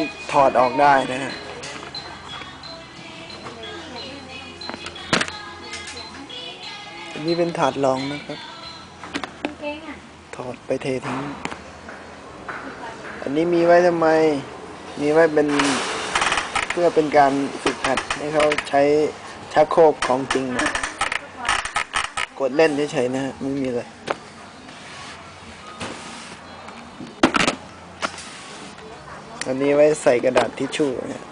ถอดออกได้นะฮะอันนี้เป็นถาดรองนะครับถอดไปเททิ้งอันนี้มีไว้ทำไมมีไว้เป็นเพื่อเป็นการฝึกหัดให้เขาใช้ชักโครกของจริงนะกดเล่นเฉยๆนะฮะไม่มีเลยอันนี้ไว้ใส่กระดาษทิชชู่เนี่ย